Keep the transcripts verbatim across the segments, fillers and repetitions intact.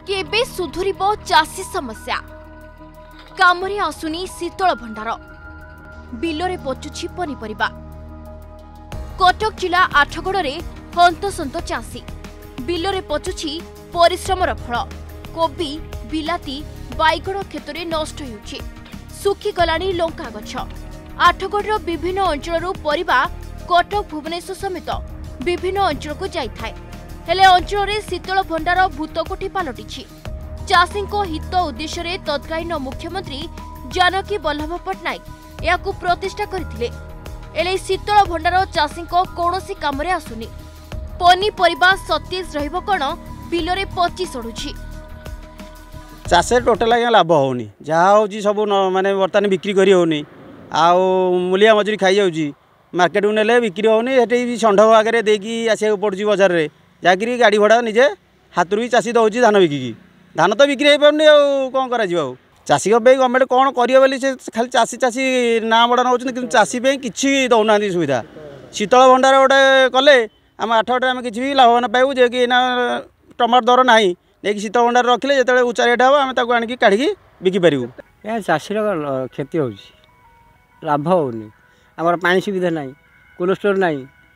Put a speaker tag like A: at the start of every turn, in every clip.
A: केबे सुधुरिबो चाषी समस्या कामरे आसुनी शीतल भंडार बिलरे पचुछि पनीपरिबा। कटक जिला आठगड़े हंतसंत चाषी बिलरे पचुछि परिश्रमर फल। कोबी बिलाती बाइगण क्षेत्र नष्ट होउछि, सुखी गलानी लंका गछ। आठगड़र विभिन्न अंचलरू परिबा कटक भुवनेश्वर समेत विभिन्न अंचल को जाइथाय। हेले अंचल शीतल भंडार भूतकोठी पलटिछि। चाषी हित उद्देश्य तत्कालीन मुख्यमंत्री जानकी वल्लभ पट्टनायक याकू प्रतिष्ठा करथिले। एले शीतल भंडार चाषी कौनसी कामरे आसुनी। पनीपरिबा सतेज रहिबो कोन बिलरे पचि सडुछि।
B: चाषे टोटाल आज्ञा लाभ होनी जहाँ हूँ सब माने बर्तमान बिक्री करी होनी आउ मूलिया मजूरी खाई जाऊँगी मार्केट को नेले बिक्री होनी ये षंढ आगे देकी आसा पड़ुଛି बजार रे जाकि गाड़ी भड़ा निजे हाथ भी चाषी दौर धान बिकिकी धान तो बिक्री हो पारनी कौन कर चाषी गवर्नमेंट कौन करे से खाली चाषी चाषी ना बड़ा नौ कि चाषी किसी दौना सुविधा। शीतल भंडार गोटे कले आम आठगड़े आम कि लाभवान पाइबू जे कि टमाटर दर ना नहीं शीतल भंडार रखिले जो उच्चा रेट हम आम आनी काढ़ी बिकी पारू।
C: चाषी क्षति हो लाभ होनी आमर पानी सुविधा ना कोल्ड स्टोर ना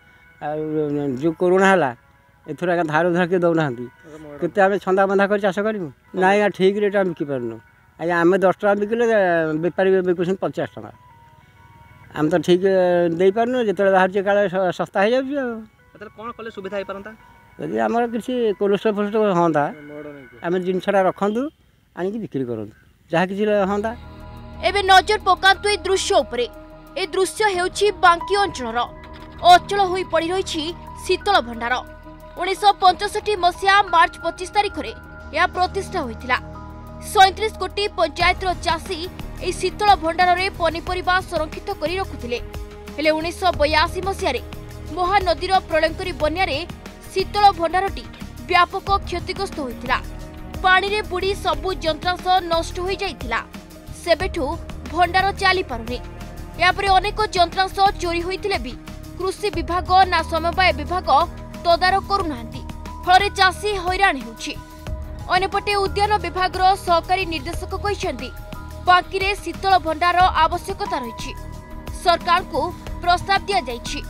C: जो कोरोना है एथर आगे धार उधार किए दौना केते आम छंदा बंधा कर चाष करूँ ना आज्ञा ठीक रेट आम बिकी पारनु। आज्ञा आम दस टाँग बिकिले बेपारी बिकुन पचास टाँग आम तो ठीक दे पारनु जो बाहर काले सस्ता हो जाए
D: कौन कले सुविधा हो पारता
C: यदि आमर किसी कोल्ड स्टोर फोल्ड स्टोर हाँ आम जिनसा रखु आनिक बिक्री करूँ जहाँ किसी हाँ।
A: एबे नजर पकातु ए दृश्य उपरे। ए दृश्य हेउछि बांकी अंचलर अचल होई पड़ी रही शीतल भंडार। उन्नीस पंचष्टि मसीहा मार्च पच्चीस तारिख में यह प्रतिष्ठा होइथिला। सैंतीस कोटी पंचायत चाषी ए शीतल भंडार रे पनीपरिबा संरक्षित करी रखुथिले। हेले उन्नीस बयासी मसीह महानदीर प्रलयंकरी बन्यारे शीतल भंडारटी व्यापक क्षतिग्रस्त होइथिला। पानी रे बुड़ी सबु यंत्रांश नष्ट हो जाइथिला। सेबेठू भंडार चली पारुनी। यापरे अनेक यंत्रांश चोरी होइथिले भी कृषि विभाग ना समवाय विभाग तदारक करुनाहांती। फଳରେ चाषी हैरान हेउछि। अनेपटे उद्यान विभाग सहकारी निर्देशक कहिसेंती बाकी रे शीतल भंडार आवश्यकता रहिछि। सरकार को प्रस्ताव दिया जाइछि।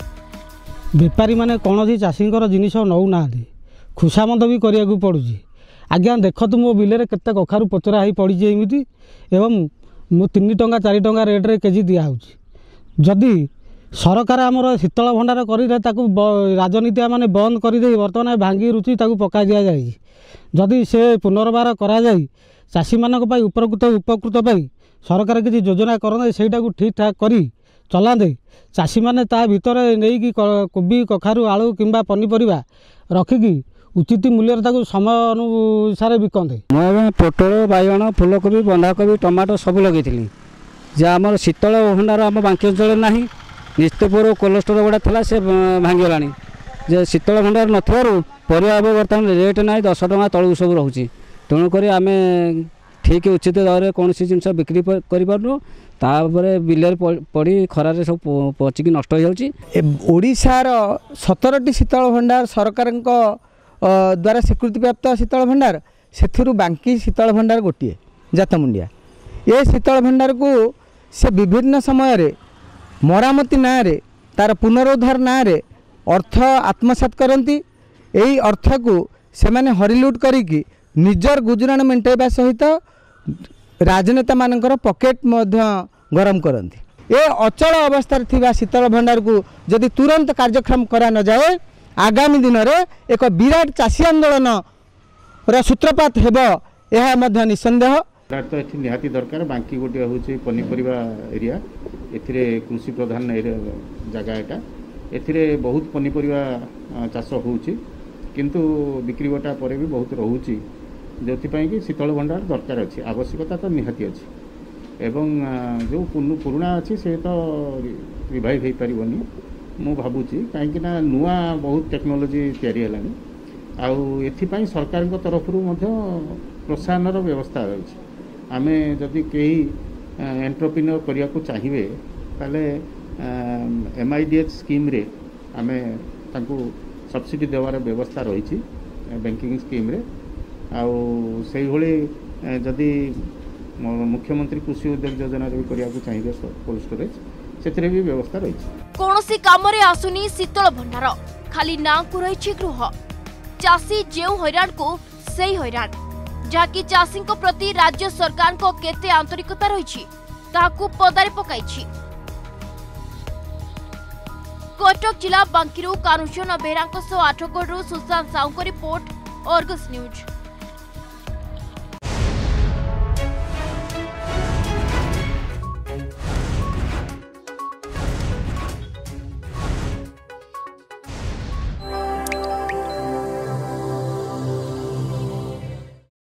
E: बेपारी माने कोनोसी चाषींकर जिनिस नौ नाहांती खुशामंद भी करिया को पड़ुछि। आज्ञा देखतु मो बिले केते कखारु पचरा ही पड़ी एमती एवं मो तीन टंका चार टंका रेट्रे केजी दिहूँ। जदि सरकार आमर शीतल भंडार कर राजनीतिया माने बंद कर बर्तमान भांगी रुचि पका दि जाए। जदि से पुनर्बार करा जाई चाषी मानक पई उपकृत उपकृत पाई सरकार किसी योजना करते सेटा को ठीक ठाक करी चलाते चाषी माने ता भितर नहीं कि कोबी कखारु आलू किंबा पनीपरिबा रखिकी उचित मूल्य ताको समय अनुसार बिकते।
C: मैं पोटल बैगण फुलकोबी बंधाकोबी टमाटो सब लगे जहाँ आम शीतल भंडार आम बांकी अंचल ना निश्चितपुर कोल्ड स्टोर गुड़ा था से भांगीगला जे शीतल भंडार नथारू परिया बर्तमान रेट ना दस टଙ୍କା तलू सब रोचे तेणुक आम ठीक उचित दर कौन जिन बिक्री करूँ तापर बिलर पड़ी खरारे सब पचिकी नष्ट हो
F: ओडिशार सतरटी शीतल भंडार सरकार द्वारा स्वीकृति प्राप्त शीतल भंडार से बांकी शीतल भंडार गोटे जातमुंडिया। ये शीतल भंडार को से विभिन्न समय मरामती ना तार पुनरुद्धार ना अर्थ आत्मसात करती। यही अर्थ को से माने हरिलुट करिकी निजर गुजराण मेंटेबा सहित राजनेता मानकर पॉकेट गरम करती। ये अचल अवस्था थिबा शीतल भंडार को जदि तुरंत कार्यक्रम करा न जाए आगामी दिन में एक विराट चाषी आंदोलन सूत्रपात हेब यह निसंदेह।
G: तो ये निहाती दरकार बांकी गोटे हूँ पनीपरिया एरिया ए कृषि प्रधान जगह एटा ए बहुत पनीपरिया चाष हो किंतु बिक्री बटा पर भी बहुत रोचे जो कि शीतल भंडार दरकार अच्छी आवश्यकता तो निहाती अच्छी एवं जो पुराणा अच्छी से तो रिवाइव हो पारनी मु भावुची कहीं नुआ बहुत टेक्नोलोजी तैयारी है आउ सरकार तरफ प्रोत्साहन व्यवस्था रही आमे जदि कहीं एंटरप्रेन्योर करने को चाहिए ताले M I D H scheme रे आमे तांको सब्सिडी देवार व्यवस्था रही बैंकिंग स्कीम रे आउ से जदि मुख्यमंत्री कृषि उद्योग योजना भी करने चाहिए कोल्ड स्टोरेज से भी व्यवस्था रही।
A: कौनसी काम रे आसुनी शीतल भंडार खाली ना को रही गृह चाषी जो हैरान को से हैरान जहाँकि चाषी प्रति राज्य सरकार को केते आंतरिकता रही पदारे पकाई। कटक जिला बांकीरू Karucharan Behera Athagarh Sushant Sahu report Argus news.